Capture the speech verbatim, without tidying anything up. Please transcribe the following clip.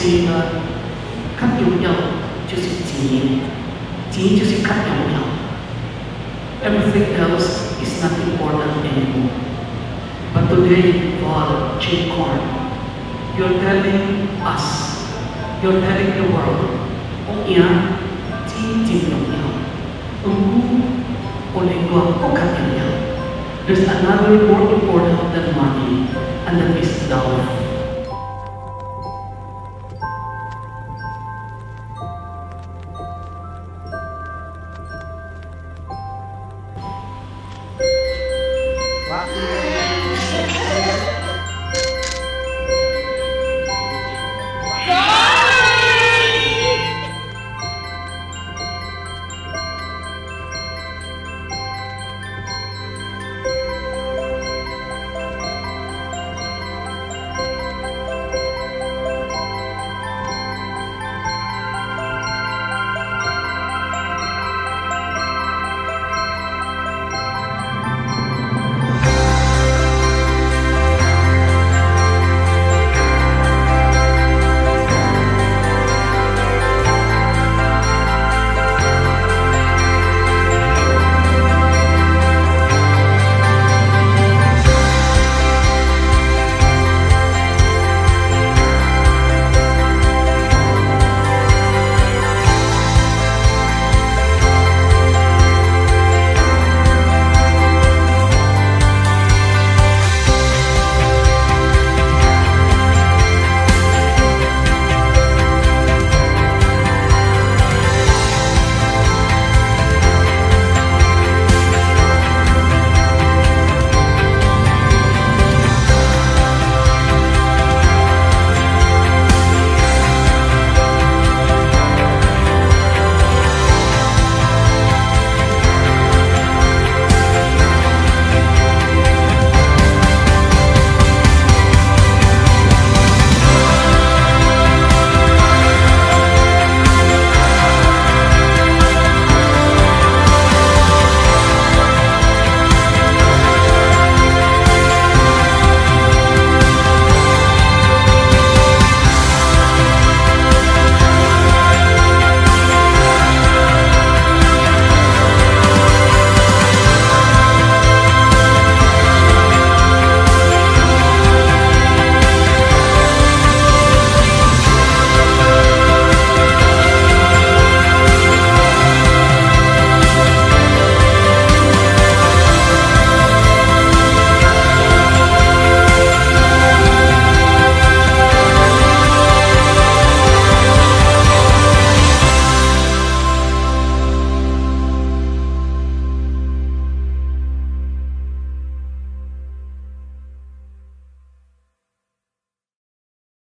是呢，较重要就是钱，钱就是较重要。Everything else is not important anymore. But today, God, Chinkorn, you're telling us, you're telling the world, ang iya,錢真重要，ang o lingwa o katanya. There's another more important than money, and that is love. Wow.